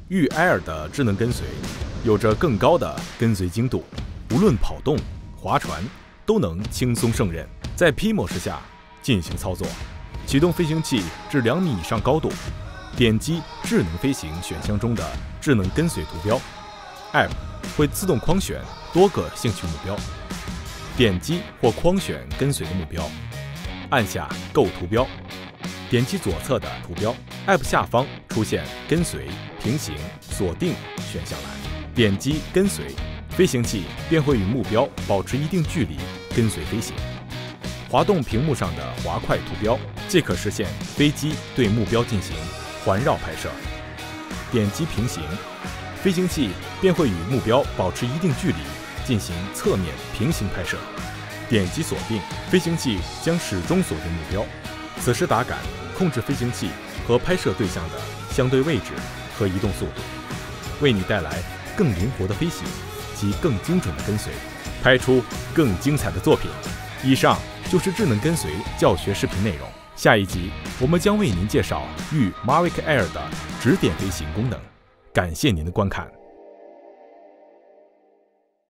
御 Air 的智能跟随有着更高的跟随精度，无论跑动、划船都能轻松胜任。在 P 模式下进行操作，启动飞行器至2米以上高度，点击智能飞行选项中的智能跟随图标 ，App 会自动框选多个兴趣目标，点击或框选跟随的目标，按下购图标，点击左侧的图标 ，App 下方出现跟随、平行、锁定选项栏，点击跟随，飞行器便会与目标保持一定距离跟随飞行。滑动屏幕上的滑块图标，即可实现飞机对目标进行环绕拍摄。点击平行，飞行器便会与目标保持一定距离进行侧面平行拍摄。点击锁定，飞行器将始终锁定目标，此时打杆控制飞行器和拍摄对象的相对位置和移动速度，为你带来更灵活的飞行及更精准的跟随，拍出更精彩的作品。以上就是智能跟随教学视频内容，下一集我们将为您介绍御 Mavic Air 的指点飞行功能。感谢您的观看。